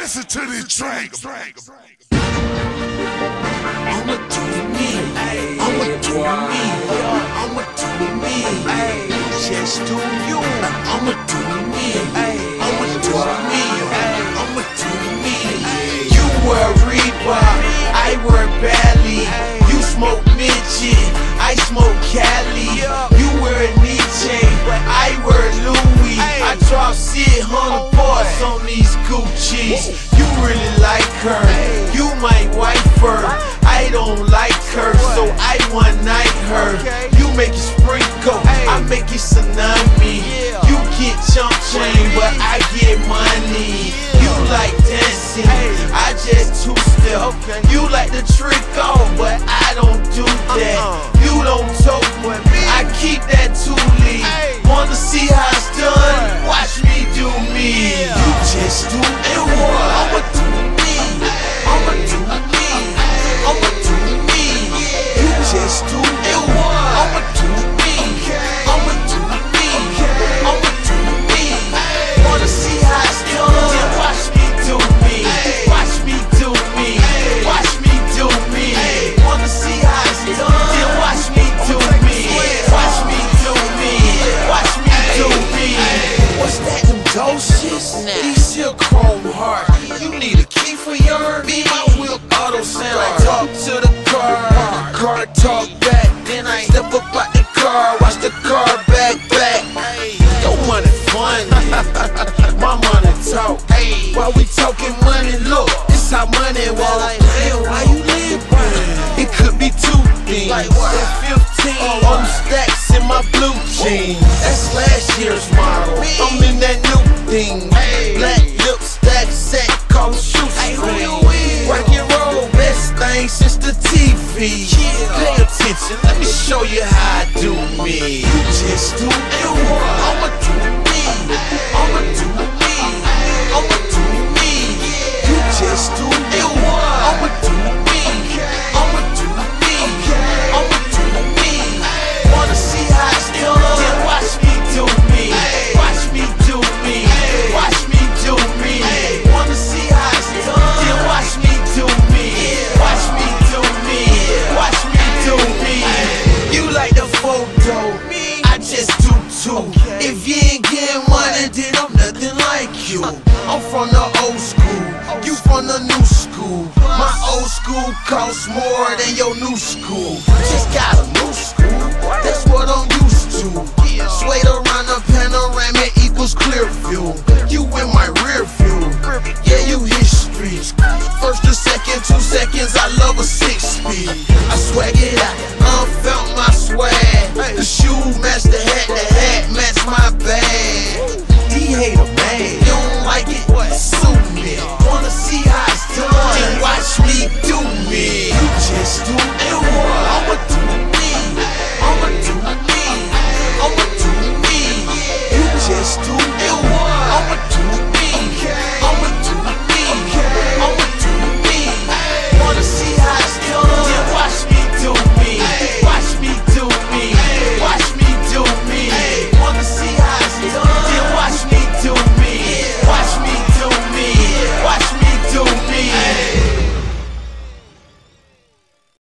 listen to this track. I'ma do me, I'ma do me, I'ma do me, just do you. I'ma do me, I'ma do me, I'ma do me. You wear Reebok, I wear Bally. You smoke midget, I smoke Cali. You wear Nietzsche, I wear Louis. I drop 600 parts on these Gucci's. You really like her, you my wife her. I don't like her, so I one night her. You make it sprinkle, I make it tsunami. You get jump chain, but I get money. You like dancing, I just two-step. You like the trick off, but I don't do that. You don't talk, but I keep that two-lead. Wanna see how it's done? Watch me do me. You just do it. I'ma do me, I'ma do me, I'ma do me. You just do it. I'ma do me, I'ma do me, I'ma do me. Wanna see how it's done? Then watch me do me. Watch me do me. Watch me do me. Wanna see how it's done? Then watch me do me. Watch me do me. Watch me do me. What's that? Them doses? These your chrome heart. You need a key for your me. My whip auto sound. I talk to the car talk back. Then I step up out the car, watch the car back. Your money fun, my money talk. While we talking money, look, it's how money walk. Why you living? It could be two things. That 15 on the stacks in my blue jeans. That's last year's model. I'm in that new thing. Black lip stack set called shoestring. Rock and roll, best thing since the TV. Pay attention, let me show you how I do me. You just do you. I'ma do me, I'ma do me, I'ma do me. You just do you. I'ma do me, I'ma do me, I'ma do me. Wanna see how it's done? Then watch me do me. Watch me do me. Watch me do me. Wanna see how it's done? Then watch me do me. Watch me do me. Watch me do me. You like the photo, I just do too. If you ain't getting money, then I'm nothing like you. I'm from the old school, you from the new school. My old school costs more than your new school. Just got a new school, that's what I'm used to. Swayed around the panoramic equals clear view. You in my rear view, yeah, you history. First to second, 2 seconds, I love a 6-speed. I swag it out, unfelt my swag. The shoe match the